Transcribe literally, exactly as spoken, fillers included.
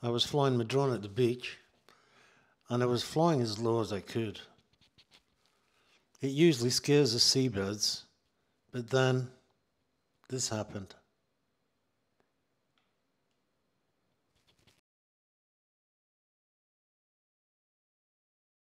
I was flying my drone at the beach, and I was flying as low as I could. It usually scares the seabirds, but then this happened.